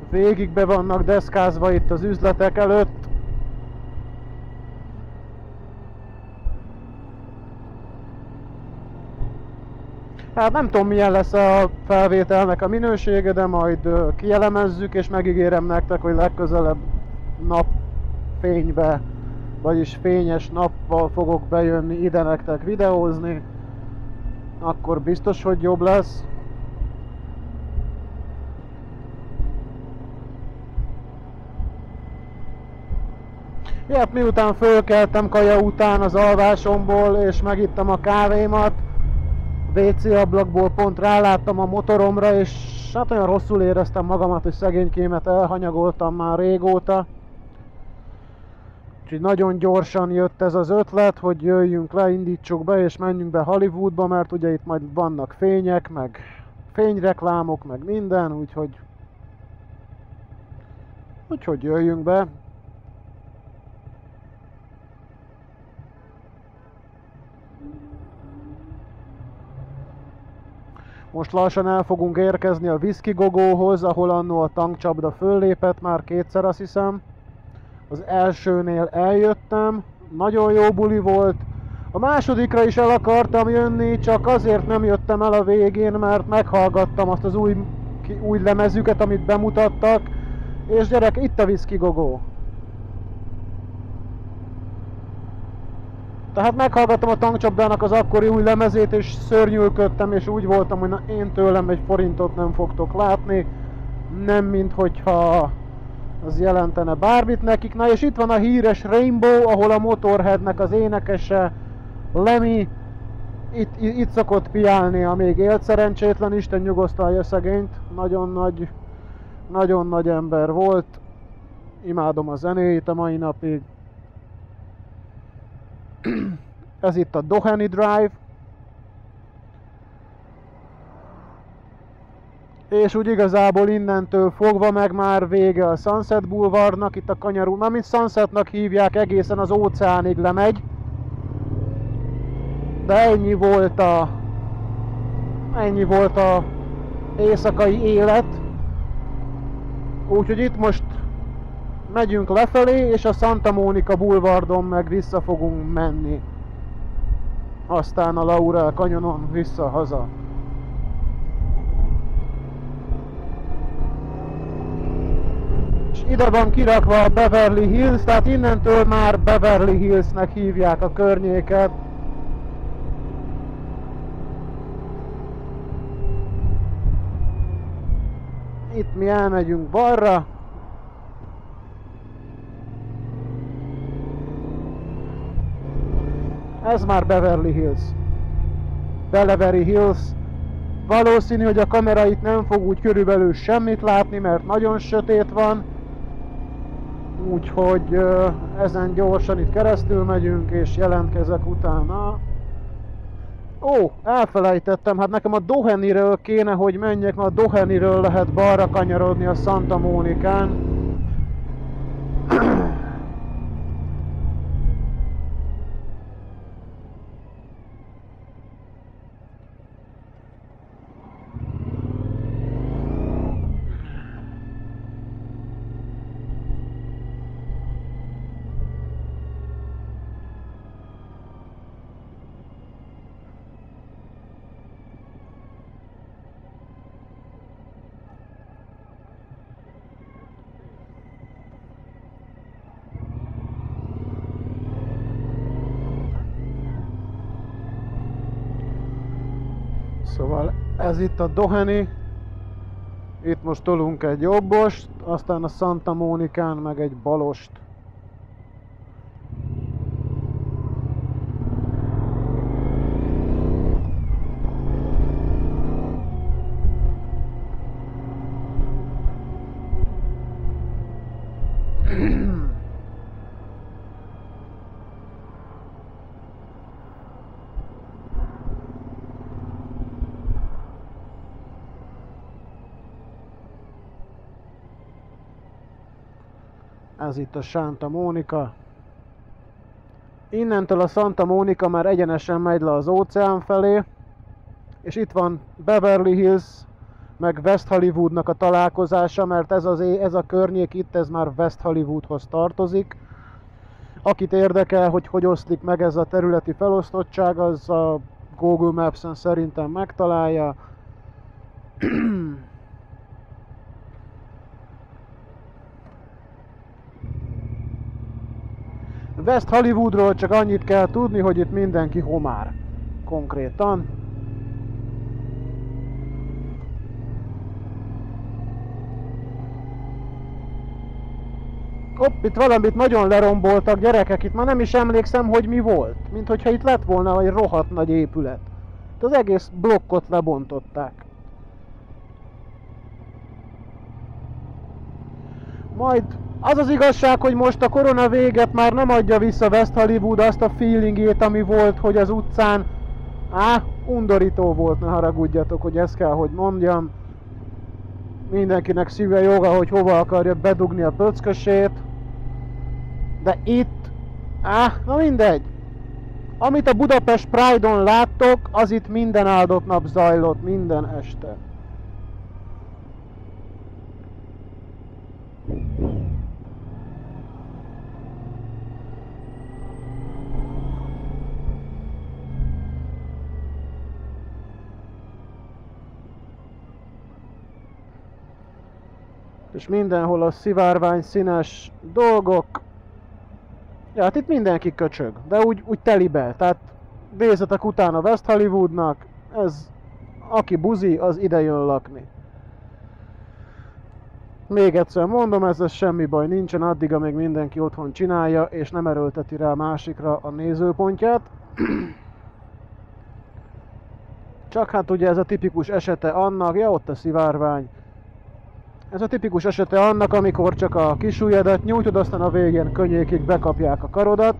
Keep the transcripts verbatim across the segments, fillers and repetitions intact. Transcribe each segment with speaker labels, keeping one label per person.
Speaker 1: Végig be vannak deszkázva itt az üzletek előtt. Hát nem tudom, milyen lesz a felvételnek a minősége, de majd kielemezzük, és megígérem nektek, hogy legközelebb napfénybe, vagyis fényes nappal fogok bejönni ide nektek videózni. Akkor biztos, hogy jobb lesz. Hát miután fölkeltem kaja után az alvásomból, és megittem a kávémat, vé cé ablakból pont ráláttam a motoromra, és hát olyan rosszul éreztem magamat, hogy szegénykémet elhanyagoltam már régóta. Úgyhogy nagyon gyorsan jött ez az ötlet, hogy jöjjünk le, indítsuk be és menjünk be Hollywoodba, mert ugye itt majd vannak fények, meg fényreklámok, meg minden, úgyhogy... Úgyhogy jöjjünk be. Most lassan el fogunk érkezni a Whisky Gogóhoz, ahol annó a tankcsapda föllépett már kétszer, azt hiszem. Az elsőnél eljöttem, nagyon jó buli volt. A másodikra is el akartam jönni, csak azért nem jöttem el a végén, mert meghallgattam azt az új, új lemezüket, amit bemutattak. És gyerek, itt a Whisky Gogó. Tehát meghallgattam a tankcsapdának az akkori új lemezét, és szörnyűködtem, és úgy voltam, hogy na, én tőlem egy forintot nem fogtok látni. Nem minthogyha az jelentene bármit nekik. Na és itt van a híres Rainbow, ahol a Motorheadnek az énekese, Lemmy, itt, itt szokott piálni, a még élt szerencsétlen, Isten nyugosztalja szegényt. Nagyon nagy, nagyon nagy ember volt. Imádom a zenéjét a mai napig. Ez itt a Doheny Drive. És úgy igazából innentől fogva meg már vége a Sunset Boulevardnak, itt a kanyarú, már mint Sunsetnak hívják, egészen az óceánig lemegy. De ennyi volt a... ennyi volt a éjszakai élet. Úgyhogy itt most megyünk lefelé, és a Santa Monica Boulevardon meg vissza fogunk menni. Aztán a Laurel Canyonon vissza-haza. És ide van kirakva a Beverly Hills, tehát innentől már Beverly Hillsnek hívják a környéket. Itt mi elmegyünk balra. Ez már Beverly Hills. Beverly Hills. Valószínű, hogy a kamera itt nem fog úgy körülbelül semmit látni, mert nagyon sötét van. Úgyhogy uh, ezen gyorsan itt keresztül megyünk, és jelentkezek utána. Ó, elfelejtettem, hát nekem a Dohenyről kéne, hogy menjek, mert a Dohenyről lehet balra kanyarodni a Santa Monicán. Szóval ez itt a Doheny, itt most tolunk egy jobbost, aztán a Santa Monicán meg egy balost. Ez itt a Santa Monica. Innentől a Santa Monica már egyenesen megy le az óceán felé. És itt van Beverly Hills, meg West Hollywoodnak a találkozása, mert ez, az, ez a környék itt, ez már West Hollywoodhoz tartozik. Akit érdekel, hogy hogy oszlik meg ez a területi felosztottság, az a Google Maps-en szerintem megtalálja. West Hollywoodról csak annyit kell tudni, hogy itt mindenki homár. Konkrétan. Hopp, itt valamit nagyon leromboltak, gyerekek, itt már nem is emlékszem, hogy mi volt. Mint hogyha itt lett volna egy rohadt nagy épület. Itt az egész blokkot lebontották. Majd az az igazság, hogy most a korona véget már nem adja vissza West Hollywood azt a feelingét, ami volt, hogy az utcán... Á, undorító volt, ne haragudjatok, hogy ezt kell, hogy mondjam. Mindenkinek szíve joga, hogy hova akarja bedugni a pöckösét. De itt... Á, na mindegy. Amit a Budapest Pride-on láttok, az itt minden áldott nap zajlott, minden este. És mindenhol a szivárvány színes dolgok. Ja, hát itt mindenki köcsög, de úgy, úgy telibe. Tehát nézzetek utána West Hollywoodnak, ez, aki buzi, az ide jön lakni. Még egyszer mondom, ezzel semmi baj nincsen, addig, amíg mindenki otthon csinálja, és nem erőlteti rá másikra a nézőpontját. Csak hát ugye ez a tipikus esete annak, ja ott a szivárvány. Ez a tipikus esete annak, amikor csak a kisujjadat nyújtod, aztán a végén könnyékig bekapják a karodat.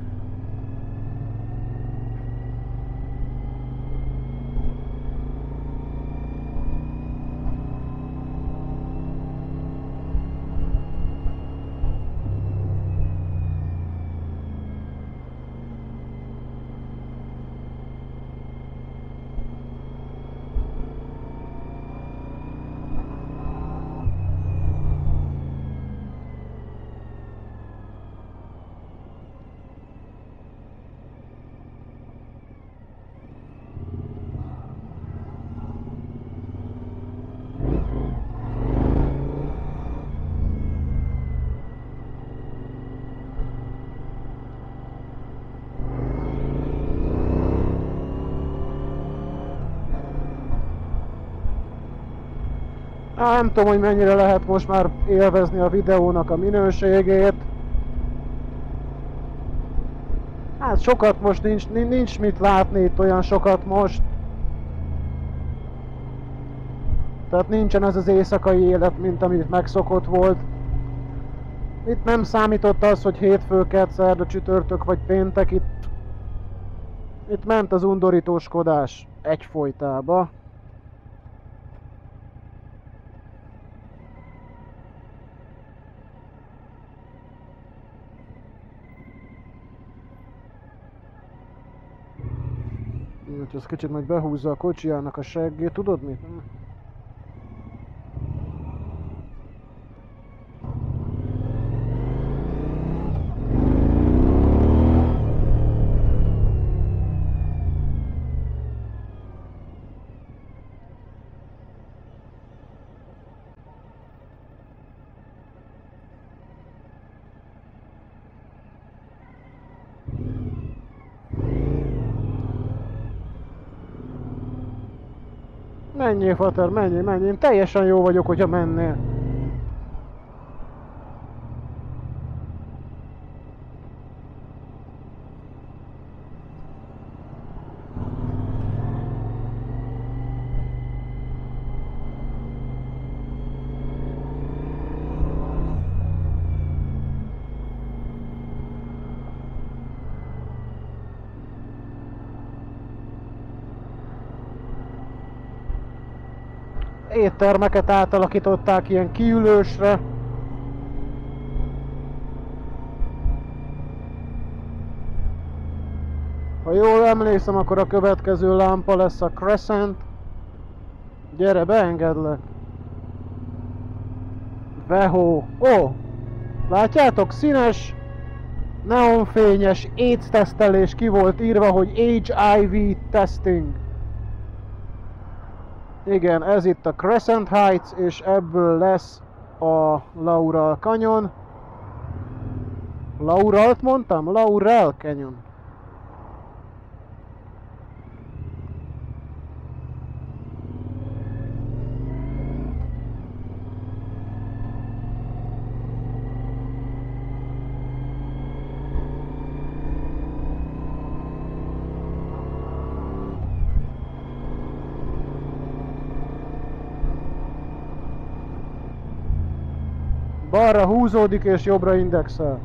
Speaker 1: Á, nem tudom, hogy mennyire lehet most már élvezni a videónak a minőségét. Hát sokat most nincs, nincs mit látni itt olyan sokat most. Tehát nincsen ez az éjszakai élet, mint amit megszokott volt. Itt nem számított az, hogy hétfő, kedd, szerda, csütörtök vagy péntek, itt... Itt ment az undorítóskodás egyfolytába. Hogy ez kicsit majd behúzza a kocsijának a seggét, tudod mit? Menjél, Fater, menjél, menjél. Én teljesen jó vagyok, hogyha mennél. Éttermeket átalakították ilyen kiülősre. Ha jól emlékszem, akkor a következő lámpa lesz a Crescent. Gyere, beengedlek. Vehó. Ó! Látjátok? Színes, neonfényes AIDS tesztelés, ki volt írva, hogy H I V testing. Igen, ez itt a Crescent Heights, és ebből lesz a Laurel Canyon. Laurelt mondtam? Laurel Canyon. Balra húzódik és jobbra indexel.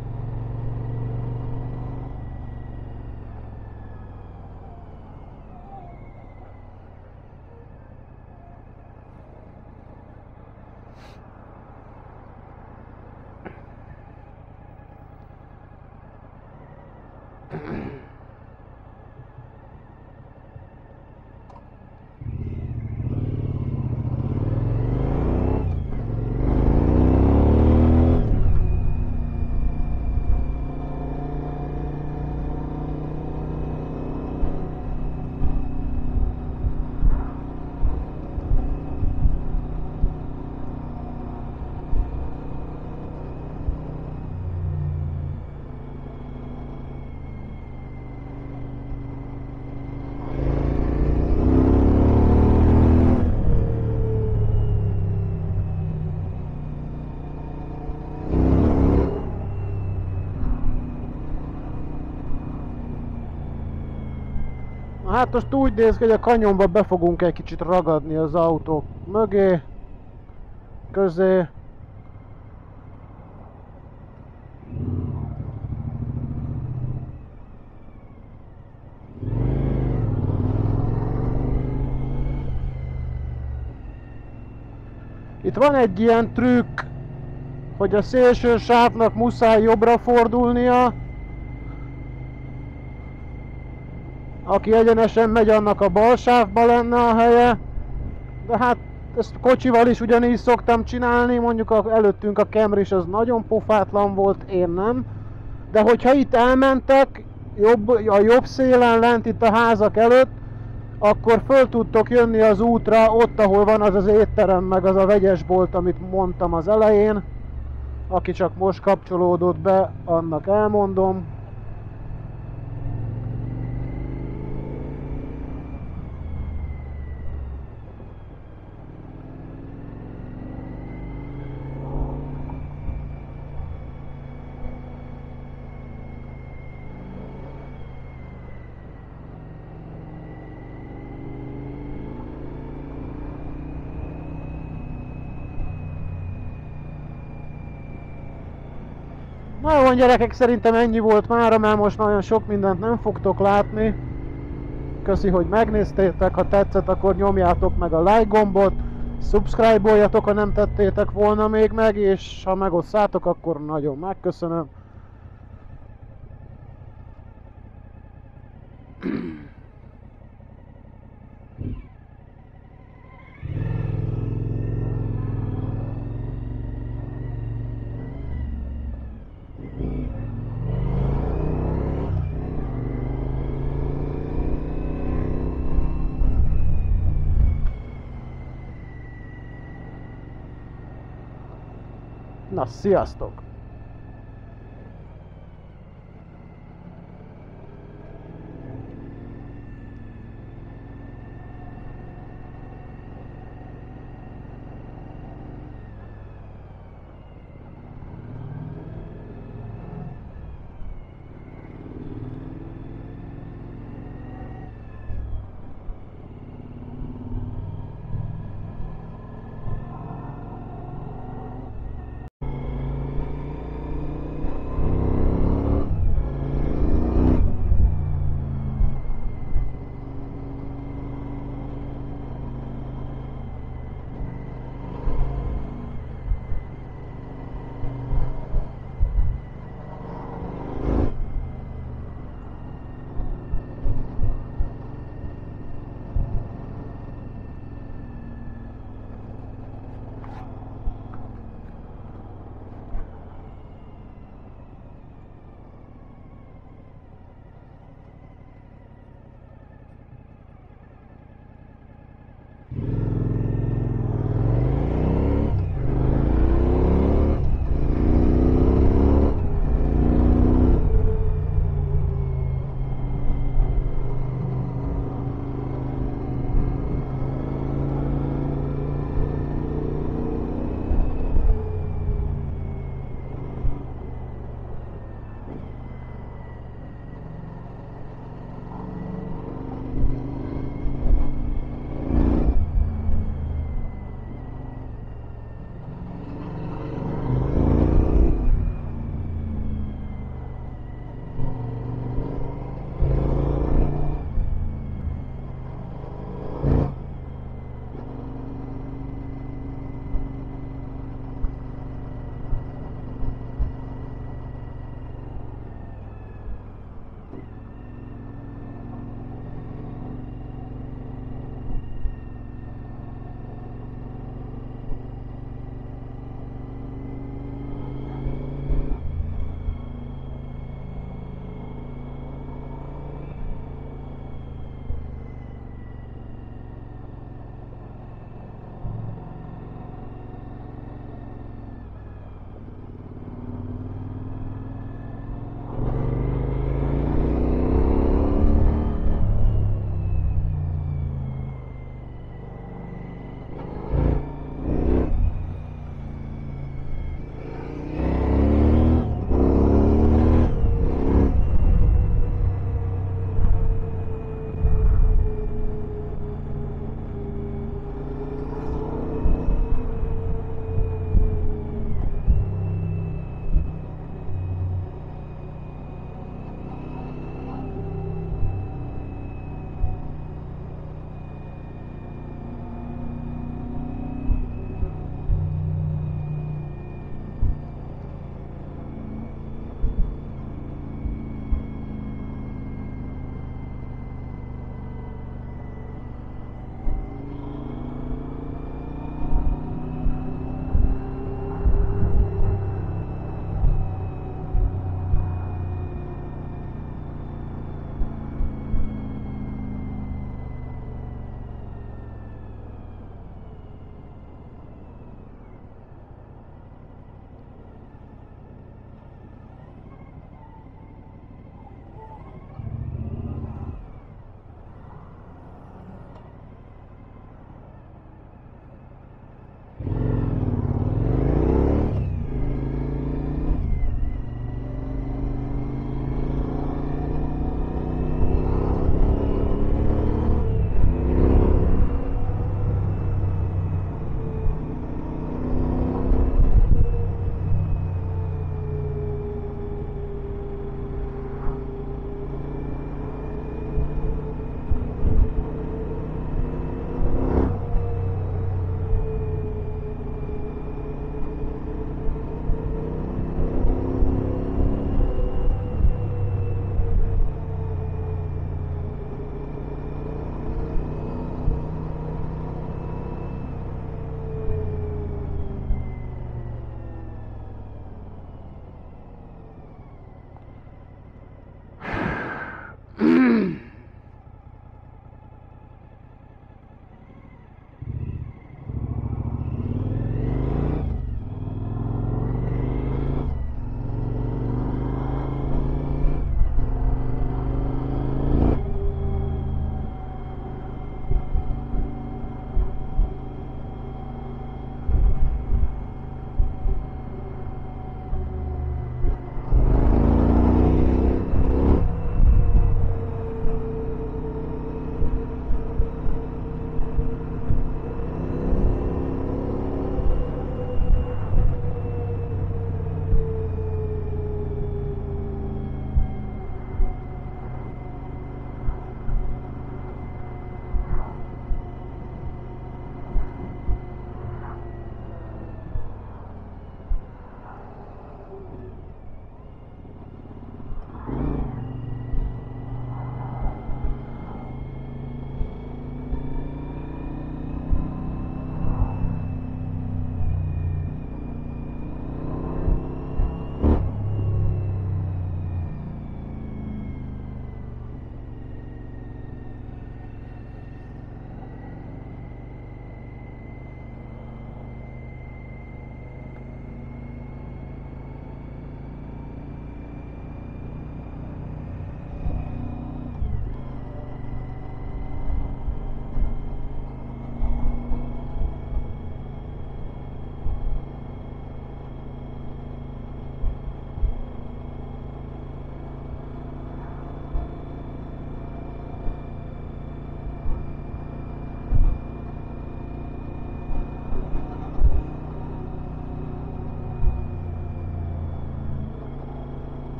Speaker 1: Hát most úgy néz ki, hogy a kanyonba be fogunk egy kicsit ragadni az autók mögé, közé. Itt van egy ilyen trükk, hogy a szélső sávnak muszáj jobbra fordulnia. Aki egyenesen megy, annak a bal sávba lenne a helye. De hát ezt kocsival is ugyanígy szoktam csinálni, mondjuk a, előttünk a Camry az nagyon pofátlan volt, én nem. De hogyha itt elmentek, jobb, a jobb szélen lent itt a házak előtt, akkor föl tudtok jönni az útra, ott ahol van az az étterem, meg az a vegyesbolt, amit mondtam az elején. Aki csak most kapcsolódott be, annak elmondom. Na jó gyerekek, szerintem ennyi volt mára, mert most nagyon sok mindent nem fogtok látni. Köszi, hogy megnéztétek, ha tetszett, akkor nyomjátok meg a like gombot, subscribe-oljatok, ha nem tettétek volna még meg, és ha megosszátok, akkor nagyon megköszönöm. Na, sziasztok!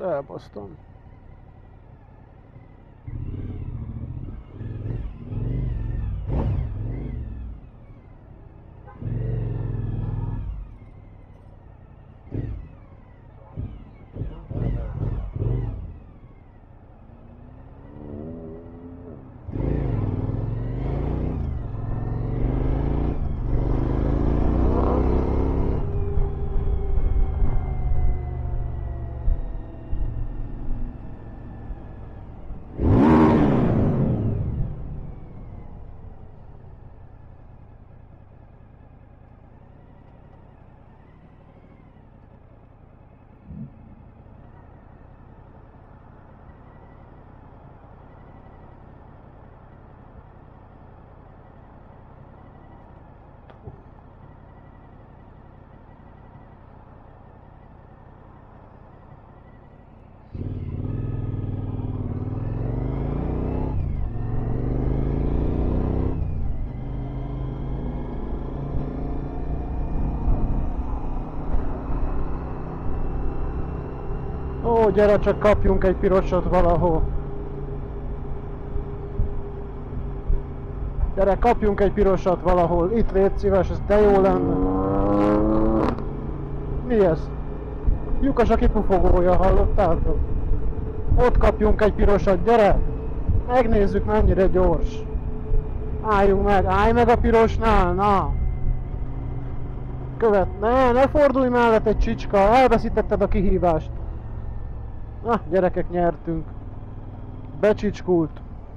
Speaker 1: elbasztam. Ó, gyere, csak kapjunk egy pirosat valahol. Gyere, kapjunk egy pirosat valahol. Itt légy szíves, ez de jó lenne. Mi ez? Lyukas a kipufogója, hallottátok? Ott kapjunk egy pirosat, gyere! Megnézzük, mennyire gyors. Álljunk meg, állj meg a pirosnál, na! Követ, ne, ne fordulj mellett egy csicska, elveszítetted a kihívást. Na, gyerekek, nyertünk. Becsicskult.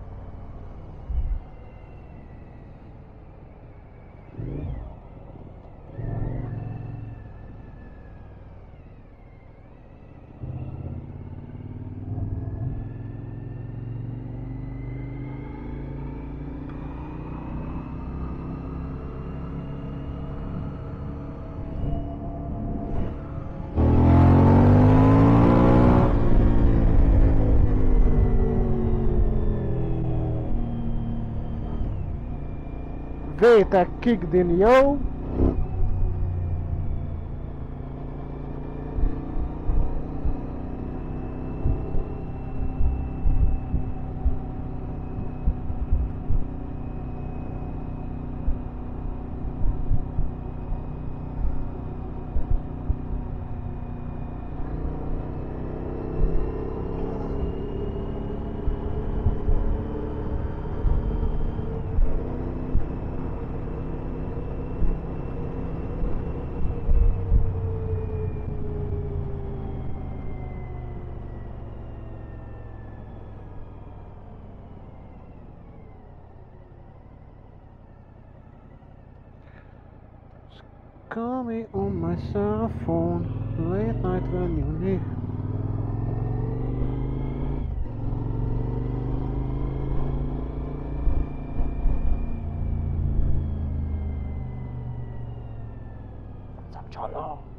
Speaker 1: Vétek kicked in, jó? Call me on my cell phone, late night when you need. Some chala.